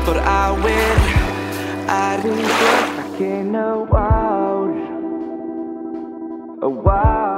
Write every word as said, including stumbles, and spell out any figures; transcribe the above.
för awin Är inte, I can't know, wow, oh, wow.